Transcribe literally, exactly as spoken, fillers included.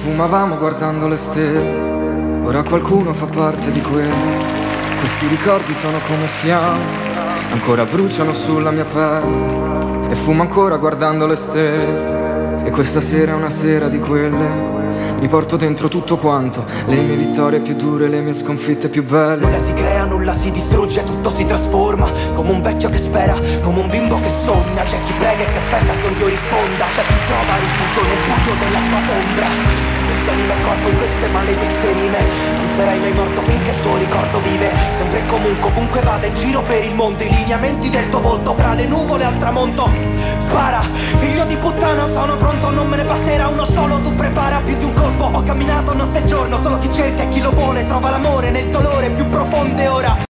Fumavamo guardando le stelle, ora qualcuno fa parte di quelli. Questi ricordi sono come fiamme, ancora bruciano sulla mia pelle. E fumo ancora guardando le stelle, e questa sera è una sera di quelle. Mi porto dentro tutto quanto, le mie vittorie più dure, le mie sconfitte più belle. Nulla si crea, nulla si distrugge, tutto si trasforma. Come un vecchio che spera, come un bimbo che sogna. C'è chi prega e che aspetta che un Dio risponda. C'è chi trova rifugio nel buio della sua ombra. Questa anima e corpo in queste maledette rime. Non sarai mai morto finché il tuo ricordo vive. Sempre e comunque, ovunque vada in giro per il mondo. I lineamenti del tuo volto fra le nuvole al tramonto. Spara, figlio di puttana, sono pronto, non me ne basterà uno solo. Tu prepara più di un colpo, ho camminato notte e giorno. Solo chi cerca e chi lo vuole trova l'amore nel dolore più profonde ora.